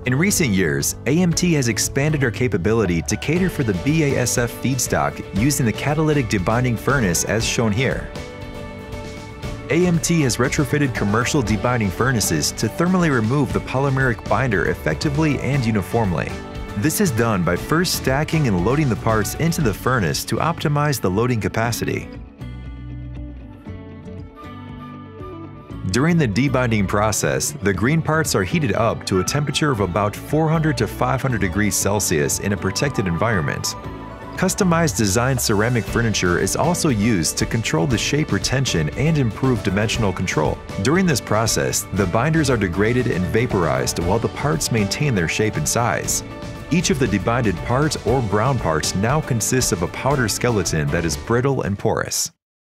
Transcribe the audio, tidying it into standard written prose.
In recent years, AMT has expanded our capability to cater for the BASF feedstock using the catalytic debinding furnace as shown here. AMT has retrofitted commercial debinding furnaces to thermally remove the polymeric binder effectively and uniformly. This is done by first stacking and loading the parts into the furnace to optimize the loading capacity. During the debinding process, the green parts are heated up to a temperature of about 400 to 500 degrees Celsius in a protected environment. Customized designed ceramic furniture is also used to control the shape retention and improve dimensional control. During this process, the binders are degraded and vaporized while the parts maintain their shape and size. Each of the debinded parts or brown parts now consists of a powder skeleton that is brittle and porous.